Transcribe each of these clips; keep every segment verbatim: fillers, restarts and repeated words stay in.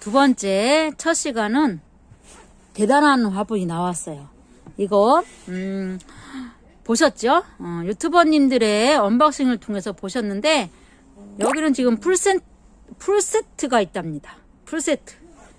두 번째 첫 시간은 대단한 화분이 나왔어요. 이거 음, 보셨죠? 어, 유튜버님들의 언박싱을 통해서 보셨는데 여기는 지금 풀세, 풀세트가 있답니다. 풀세트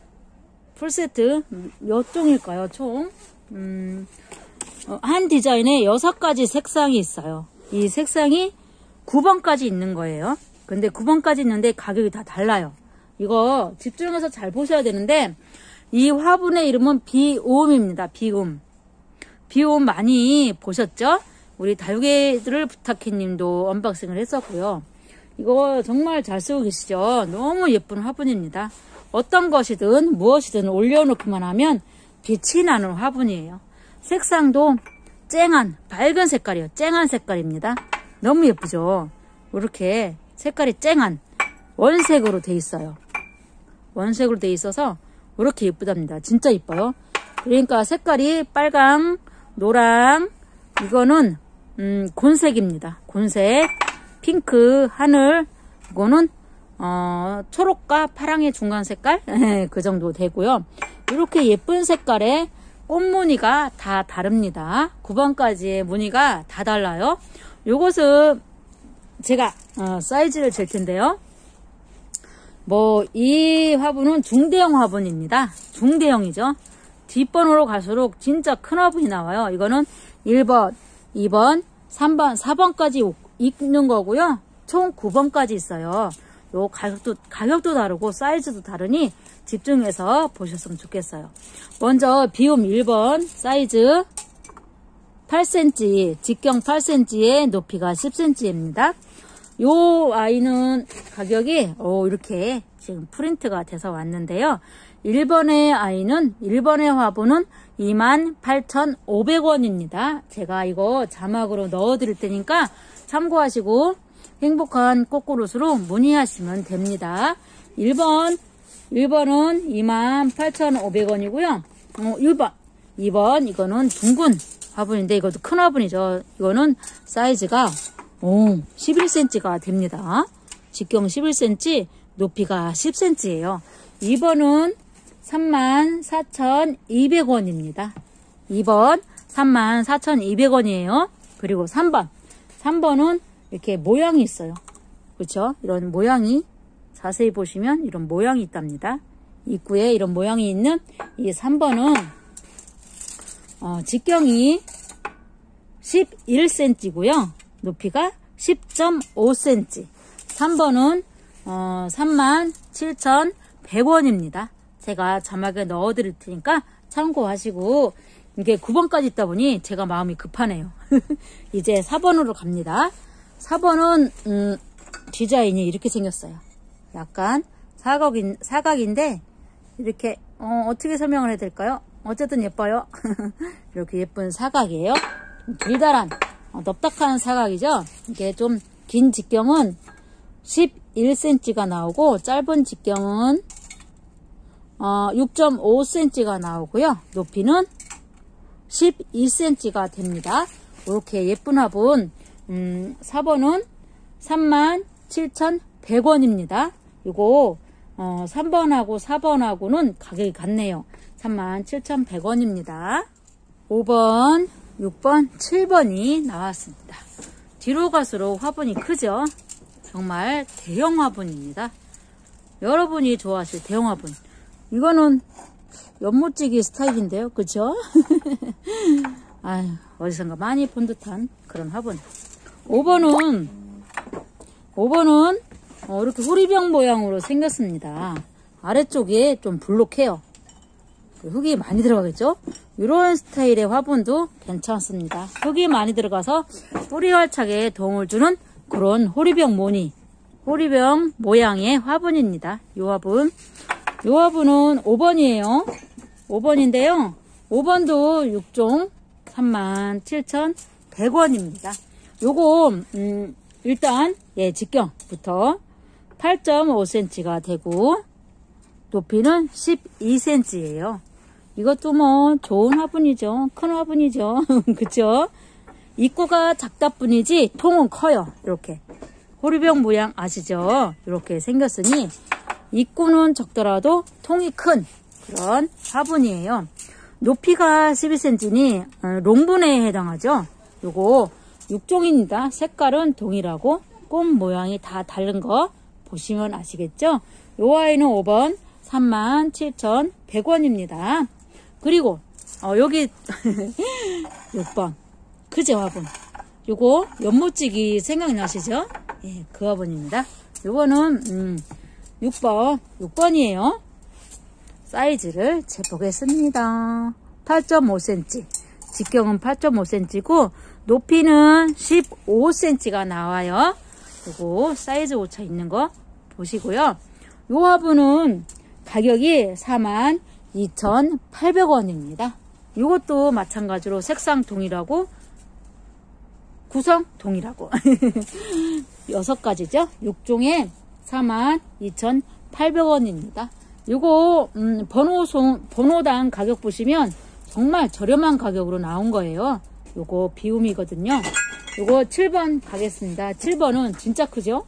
풀세트 몇 종일까요? 총 음, 어, 한 디자인에 여섯 가지 색상이 있어요. 이 색상이 구 번까지 있는 거예요. 근데 구 번까지 있는데 가격이 다 달라요. 이거 집중해서 잘 보셔야 되는데 이 화분의 이름은 비옴입니다. 비옴. 비옴 많이 보셨죠? 우리 다육이들을 부탁해 님도 언박싱을 했었고요. 이거 정말 잘 쓰고 계시죠? 너무 예쁜 화분입니다. 어떤 것이든 무엇이든 올려놓기만 하면 빛이 나는 화분이에요. 색상도 쨍한 밝은 색깔이에요. 쨍한 색깔입니다. 너무 예쁘죠? 이렇게 색깔이 쨍한 원색으로 돼 있어요. 원색으로 돼 있어서 이렇게 예쁘답니다. 진짜 예뻐요. 그러니까 색깔이 빨강, 노랑, 이거는 음, 곤색입니다. 곤색, 핑크, 하늘, 이거는 어, 초록과 파랑의 중간 색깔 그 정도 되고요. 이렇게 예쁜 색깔의 꽃무늬가 다 다릅니다. 구 번까지의 무늬가 다 달라요. 요것은 제가 어, 사이즈를 잴 텐데요. 뭐 이 화분은 중대형 화분입니다. 중대형이죠. 뒷번호로 갈수록 진짜 큰 화분이 나와요. 이거는 일 번, 이 번, 삼 번, 사 번까지 있는 거고요. 총 구 번까지 있어요. 요 가격도 가격도 다르고 사이즈도 다르니 집중해서 보셨으면 좋겠어요. 먼저 비옴 일 번 사이즈 팔 센티미터, 직경 팔 센티미터에 높이가 십 센티미터입니다. 요 아이는 가격이 오, 이렇게 지금 프린트가 돼서 왔는데요. 일 번의 아이는 일 번의 화분은 이만 팔천오백 원입니다. 제가 이거 자막으로 넣어 드릴 테니까 참고하시고 행복한 꽃그릇으로 문의하시면 됩니다. 일 번 일 번은 이만 팔천오백 원이고요. 어, 일 번 이 번 이거는 둥근 화분인데 이것도 큰 화분이죠. 이거는 사이즈가 오, 십일 센티미터가 됩니다. 직경 십일 센티미터, 높이가 십 센티미터예요. 이 번은 삼만 사천이백 원입니다. 이 번 삼만 사천이백 원이에요. 그리고 삼 번. 삼 번은 이렇게 모양이 있어요. 그렇죠? 이런 모양이 자세히 보시면 이런 모양이 있답니다. 입구에 이런 모양이 있는 이 삼 번은 어, 직경이 십일 센티미터고요. 높이가 십 점 오 센티미터. 삼 번은 어, 삼만 칠천백 원입니다. 제가 자막에 넣어 드릴 테니까 참고하시고 이게 구 번까지 있다 보니 제가 마음이 급하네요. 이제 사 번으로 갑니다. 사 번은 음, 디자인이 이렇게 생겼어요. 약간 사각인, 사각인데 이렇게 어, 어떻게 설명을 해야 될까요? 어쨌든 예뻐요. 이렇게 예쁜 사각이에요. 길다란 어, 넙딱한 사각이죠. 이게 좀 긴 직경은 십일 센티미터가 나오고 짧은 직경은 어, 육 점 오 센티미터가 나오고요. 높이는 십이 센티미터가 됩니다. 이렇게 예쁜 화분 음, 사 번은 삼만 칠천백 원입니다. 이거 어, 삼 번하고 사 번하고는 가격이 같네요. 삼만 칠천백 원입니다. 오 번, 육 번, 칠 번이 나왔습니다. 뒤로 갈수록 화분이 크죠? 정말 대형 화분입니다. 여러분이 좋아하실 대형 화분. 이거는 연못지기 스타일인데요. 그쵸? 아유, 어디선가 많이 본 듯한 그런 화분. 오 번은 오 번은 어, 이렇게 호리병 모양으로 생겼습니다. 아래쪽에 좀 불록해요. 흙이 많이 들어가겠죠? 이런 스타일의 화분도 괜찮습니다. 흙이 많이 들어가서 뿌리 활착에 도움을 주는 그런 호리병 무늬, 호리병 모양의 화분입니다. 이 화분. 이 화분은 오 번이에요. 오 번인데요. 오 번도 육 종 삼만 칠천백 원입니다. 요거 음, 일단 예, 직경부터 팔 점 오 센티미터가 되고 높이는 십이 센티미터예요. 이것도 뭐 좋은 화분이죠. 큰 화분이죠. 그쵸? 입구가 작다 뿐이지 통은 커요. 이렇게 호리병 모양 아시죠? 이렇게 생겼으니 입구는 적더라도 통이 큰 그런 화분이에요. 높이가 십이 센티미터니 롱분에 해당하죠. 요거 육 종입니다. 색깔은 동일하고 꽃 모양이 다 다른 거 보시면 아시겠죠? 요 아이는 오 번 삼만 칠천백 원입니다. 그리고 어, 여기 육 번 크제 화분. 요거 연못지기 생각나시죠? 예, 그 화분입니다. 요거는 음, 육 번 육 번이에요. 사이즈를 재보겠습니다. 팔 점 오 센티미터. 직경은 팔 점 오 센티미터고 높이는 십오 센티미터가 나와요. 요거 사이즈 오차 있는 거 보시고요. 요 화분은 가격이 사만 이천팔백 원입니다. 이것도 마찬가지로 색상 동일하고 구성 동일하고 여섯 가지죠. 육 종에 사만 이천팔백 원입니다. 이거 음, 번호송, 번호당 가격 보시면 정말 저렴한 가격으로 나온 거예요. 요거 비움이거든요. 요거 칠 번 가겠습니다. 칠 번은 진짜 크죠?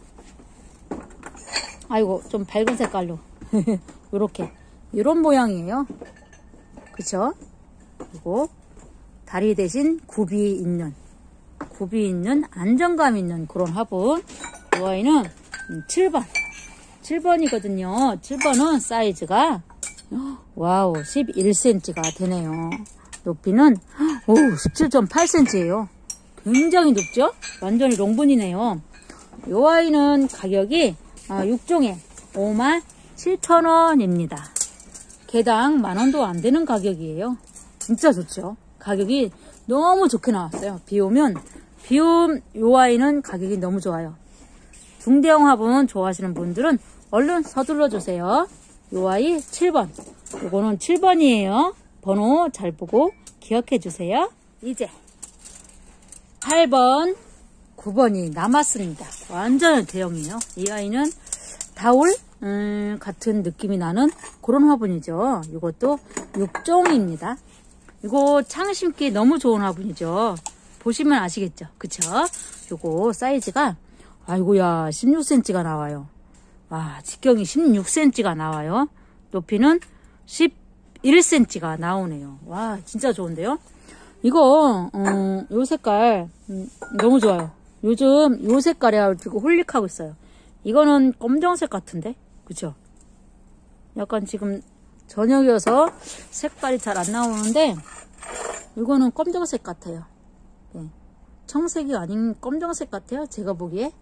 아이고 좀 밝은 색깔로 요렇게 이런 모양이에요. 그쵸? 그리고 다리 대신 굽이 있는 굽이 있는 안정감 있는 그런 화분. 이 아이는 칠 번 칠 번이거든요. 칠 번은 사이즈가 와우 십일 센티미터가 되네요. 높이는 오 십칠 점 팔 센티미터예요. 굉장히 높죠? 완전히 롱분이네요. 이 아이는 가격이 육 종에 오만 칠천 원입니다. 개당 만원도 안 되는 가격이에요. 진짜 좋죠? 가격이 너무 좋게 나왔어요. 비 오면 비움 이 아이는 가격이 너무 좋아요. 중대형 화분 좋아하시는 분들은 얼른 서둘러 주세요. 이 아이 칠 번. 요거는 칠 번이에요. 번호 잘 보고 기억해 주세요. 이제 팔 번, 구 번이 남았습니다. 완전 대형이에요. 이 아이는 다올 음, 같은 느낌이 나는 그런 화분이죠. 이것도 육 종입니다. 이거 창 심기 너무 좋은 화분이죠. 보시면 아시겠죠? 그쵸? 요거 사이즈가 아이고야 십육 센티미터가 나와요. 와 직경이 십육 센티미터가 나와요. 높이는 십일 센티미터가 나오네요. 와 진짜 좋은데요? 이거 음, 요 색깔 음, 너무 좋아요. 요즘 요 색깔에 가지고 홀릭하고 있어요. 이거는 검정색 같은데 그쵸? 약간 지금 저녁이어서 색깔이 잘 안 나오는데 이거는 검정색 같아요. 네. 청색이 아닌 검정색 같아요. 제가 보기에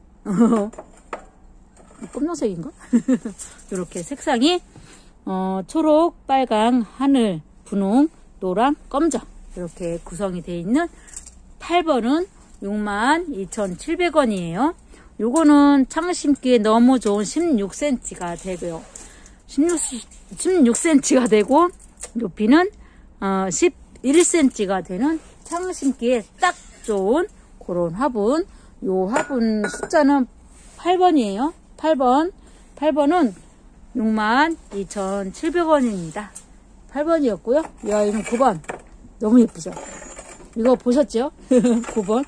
검정색인가? 이렇게 색상이 어, 초록, 빨강, 하늘, 분홍, 노랑, 검정 이렇게 구성이 되어 있는 팔 번은 육만 이천칠백 원이에요. 요거는 창 심기에 너무 좋은 십육 센티미터가 되고요. 십육, 십육 센티미터가 되고 높이는 어, 십일 센티미터가 되는 창 심기에 딱 좋은 그런 화분. 요 화분 숫자는 팔 번이에요. 팔 번. 팔 번은 육만 이천칠백 원입니다. 팔 번이었고요. 이 아이는 구 번. 너무 예쁘죠? 이거 보셨죠? 구 번.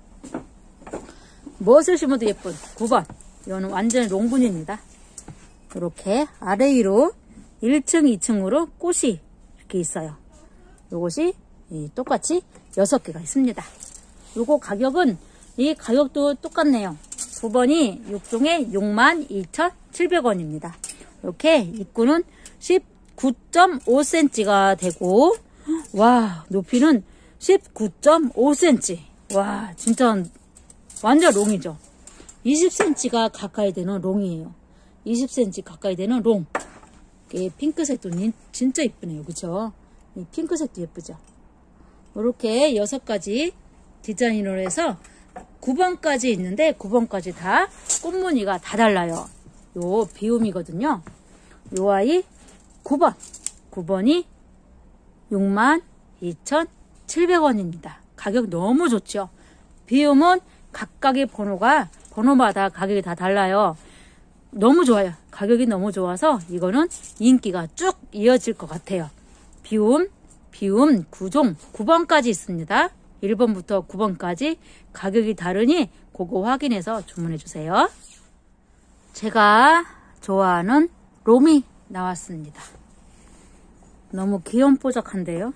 무엇을 심어도 예쁜 구 번. 이거는 완전 롱분입니다. 이렇게 아래 위로 일 층, 이 층으로 꽃이 이렇게 있어요. 요것이 똑같이 여섯 개가 있습니다. 요거 가격은 이 가격도 똑같네요. 구 번이 육 종에 육만 이천칠백 원입니다. 이렇게 입구는 십구 점 오 센티미터가 되고 와 높이는 십구 점 오 센티미터. 와 진짜 완전 롱이죠. 이십 센티미터가 가까이 되는 롱이에요. 이십 센티미터 가까이 되는 롱. 이게 핑크색도 진짜 예쁘네요. 그쵸? 이 핑크색도 예쁘죠? 이렇게 여섯 가지 디자인으로 해서 구 번까지 있는데 구 번까지 다 꽃무늬가 다 달라요. 요 비움이거든요. 요 아이 구 번. 구 번이 육만 이천칠백 원입니다. 가격 너무 좋죠? 비움은 각각의 번호가 번호마다 가격이 다 달라요. 너무 좋아요. 가격이 너무 좋아서 이거는 인기가 쭉 이어질 것 같아요. 비움, 비움 구 종 구 번까지 있습니다. 일 번부터 구 번까지 가격이 다르니 그거 확인해서 주문해 주세요. 제가 좋아하는 롬이 나왔습니다. 너무 귀염뽀짝한데요.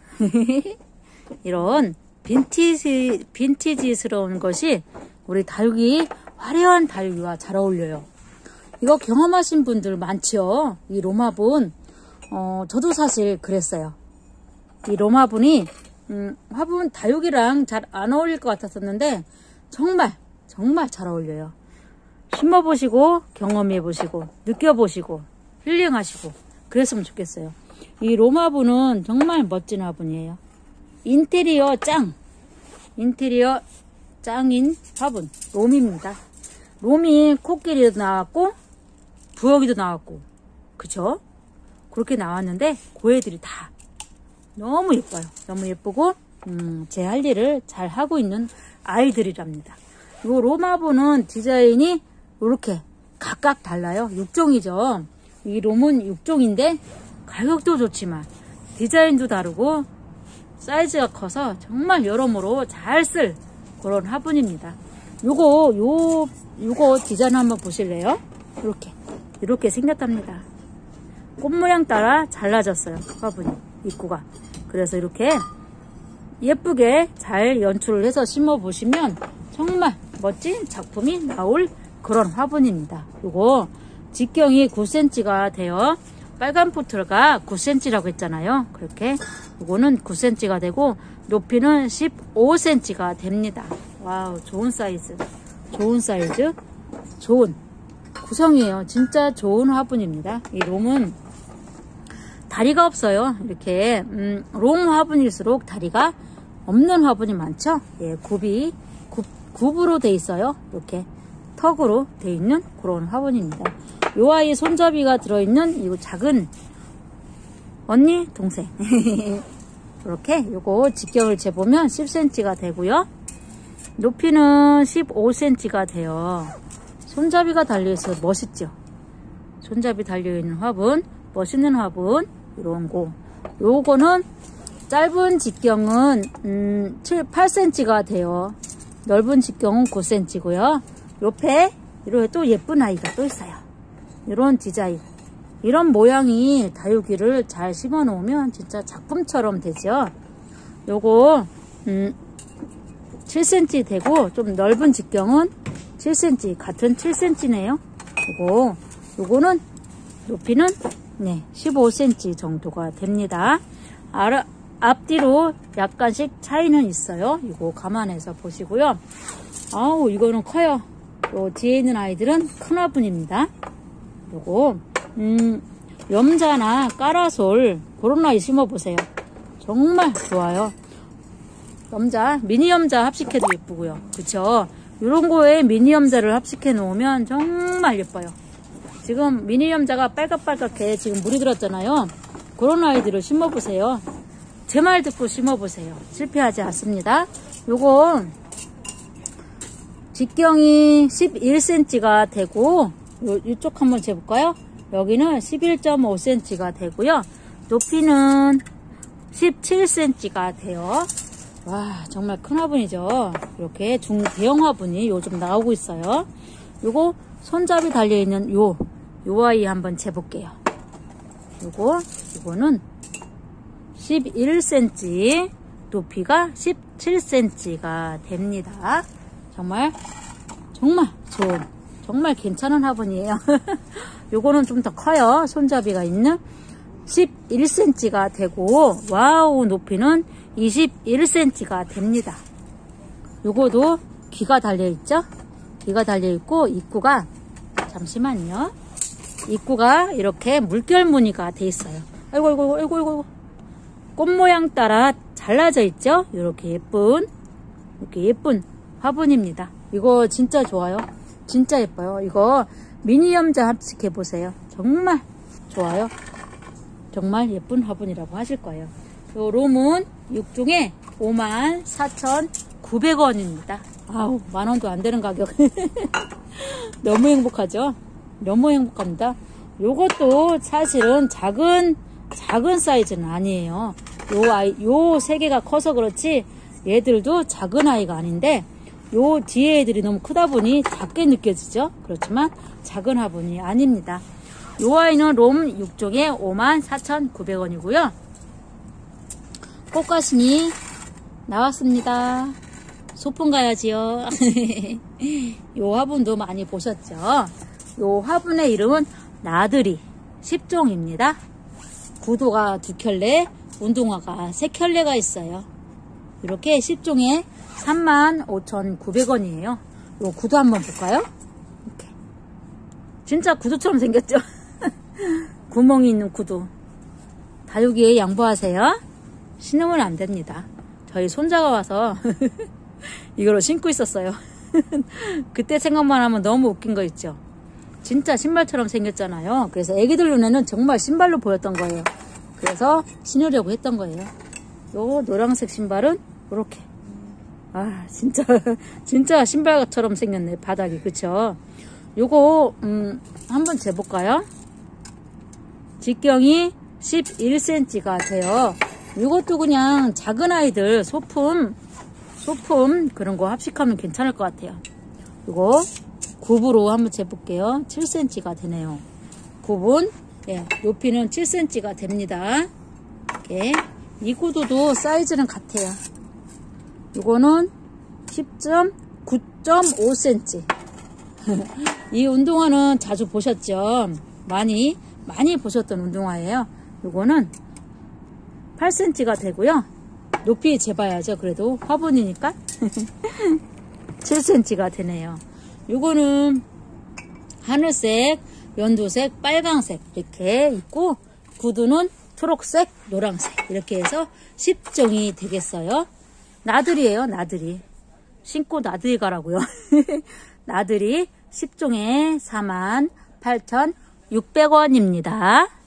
이런 빈티지, 빈티지스러운 것이 우리 다육이, 화려한 다육이와 잘 어울려요. 이거 경험하신 분들 많죠. 이 롬화분. 어, 저도 사실 그랬어요. 이 롬화분이 음, 화분 다육이랑 잘 안 어울릴 것 같았었는데 정말 정말 잘 어울려요. 심어보시고 경험해보시고 느껴보시고 힐링하시고 그랬으면 좋겠어요. 이 롬화분은 정말 멋진 화분이에요. 인테리어 짱! 인테리어 짱인 화분 롬입니다. 롬이 코끼리도 나왔고 부엌이도 나왔고 그쵸? 그렇게 나왔는데 그 애들이 다 너무 예뻐요. 너무 예쁘고 음, 제 할 일을 잘 하고 있는 아이들이랍니다. 이 롬화분은 디자인이 이렇게 각각 달라요. 육 종이죠. 이 롬은 육 종인데 가격도 좋지만 디자인도 다르고 사이즈가 커서 정말 여러모로 잘 쓸 그런 화분입니다. 요거 요 요거 디자인 한번 보실래요? 이렇게 이렇게 생겼답니다. 꽃 모양 따라 잘라졌어요. 화분이 입구가. 그래서 이렇게 예쁘게 잘 연출을 해서 심어 보시면 정말 멋진 작품이 나올 그런 화분입니다. 요거 직경이 구 센티미터가 돼요. 빨간 포트가 구 센티미터라고 했잖아요. 그렇게 요거는 구 센티미터가 되고 높이는 십오 센티미터가 됩니다. 와우, 좋은 사이즈. 좋은 사이즈. 좋은 구성이에요. 진짜 좋은 화분입니다. 이 롬은 다리가 없어요. 이렇게 음, 롬 화분일수록 다리가 없는 화분이 많죠. 예, 굽이 굽, 굽으로 돼 있어요. 이렇게 턱으로 돼 있는 그런 화분입니다. 요 아이 손잡이가 들어있는 이 작은 언니 동생 이렇게 요거 직경을 재보면 십 센티미터가 되고요. 높이는 십오 센티미터가 돼요. 손잡이가 달려있어 멋있죠. 손잡이 달려있는 화분, 멋있는 화분 이런 거. 요거는 짧은 직경은 음, 칠, 팔 센티미터가 돼요. 넓은 직경은 구 센티미터고요. 옆에 이렇게 또 예쁜 아이가 또 있어요. 이런 디자인, 이런 모양이 다육이를 잘 심어 놓으면 진짜 작품처럼 되죠. 요거 음, 칠 센티미터 되고 좀 넓은 직경은 칠 센티미터, 같은 칠 센티미터네요. 요거 요거는 높이는 네, 십오 센티미터 정도가 됩니다. 아라, 앞뒤로 약간씩 차이는 있어요. 이거 감안해서 보시고요. 아우, 이거는 커요. 요 뒤에 있는 아이들은 큰 화분입니다. 요거 음, 염자나 까라솔 그런 아이 심어보세요. 정말 좋아요. 염자, 미니 염자 합식해도 예쁘고요. 그쵸? 요런 거에 미니 염자를 합식해 놓으면 정말 예뻐요. 지금 미니 염자가 빨갛빨갛게 지금 물이 들었잖아요. 그런 아이들을 심어보세요. 제 말 듣고 심어보세요. 실패하지 않습니다. 요거 직경이 십일 센티미터가 되고 요, 이쪽 한번 재볼까요? 여기는 십일 점 오 센티미터가 되고요. 높이는 십칠 센티미터가 돼요. 와, 정말 큰 화분이죠. 이렇게 중 대형 화분이 요즘 나오고 있어요. 요거 손잡이 달려있는 요, 요 아이 한번 재볼게요. 요거, 요거는 십일 센티미터, 높이가 십칠 센티미터가 됩니다. 정말, 정말 좋은, 정말 괜찮은 화분이에요. 요거는 좀 더 커요. 손잡이가 있는 십일 센티미터가 되고, 와우, 높이는 이십일 센티미터가 됩니다. 요거도 귀가 달려있죠? 귀가 달려있고, 입구가, 잠시만요. 입구가 이렇게 물결 무늬가 돼 있어요. 아이고, 아이고, 아이고, 아이고. 꽃 모양 따라 잘라져 있죠? 이렇게 예쁜, 이렇게 예쁜 화분입니다. 이거 진짜 좋아요. 진짜 예뻐요. 이거 미니 염자 합식해보세요. 정말 좋아요. 정말 예쁜 화분이라고 하실 거예요. 요 롬은 육 종에 오만 사천구백 원입니다. 아우, 만원도 안 되는 가격. 너무 행복하죠? 너무 행복합니다. 요것도 사실은 작은, 작은 사이즈는 아니에요. 요 아이, 요 세 개가 커서 그렇지, 얘들도 작은 아이가 아닌데, 요 뒤에 애들이 너무 크다 보니 작게 느껴지죠? 그렇지만 작은 화분이 아닙니다. 요 아이는 롬 육 종에 오만 사천구백 원이고요. 꽃가신이 나왔습니다. 소풍 가야지요. 요 화분도 많이 보셨죠? 요 화분의 이름은 나들이 십 종입니다. 구도가 두 켤레, 운동화가 세 켤레가 있어요. 이렇게 십 종에 삼만 오천구백 원이에요. 요 구도 한번 볼까요? 이렇게. 진짜 구두처럼 생겼죠? 구멍이 있는 구두. 다육이에 양보하세요. 신으면 안 됩니다. 저희 손자가 와서 이걸로 신고 있었어요. 그때 생각만 하면 너무 웃긴 거 있죠. 진짜 신발처럼 생겼잖아요. 그래서 애기들 눈에는 정말 신발로 보였던 거예요. 그래서 신으려고 했던 거예요. 요 노란색 신발은 이렇게. 아 진짜 진짜 신발처럼 생겼네. 바닥이. 그쵸? 요거 음, 한번 재볼까요? 직경이 십일 센티미터가 돼요. 이것도 그냥 작은 아이들 소품 소품 그런 거 합식하면 괜찮을 것 같아요. 이거 굽으로 한번 재볼게요. 칠 센티미터가 되네요. 굽은 예, 높이는 칠 센티미터가 됩니다. 이렇게. 이 구두도 사이즈는 같아요. 이거는 십 점 구 점 오 센티미터. 이 운동화는 자주 보셨죠? 많이 많이 보셨던 운동화예요. 이거는 팔 센티미터가 되고요. 높이 재봐야죠. 그래도 화분이니까. 칠 센티미터가 되네요. 이거는 하늘색, 연두색, 빨강색 이렇게 있고 구두는 초록색, 노란색 이렇게 해서 십 종이 되겠어요. 나들이에요. 나들이. 신고 나들이 가라고요. 나들이 십 종에 사만 팔천육백 원입니다.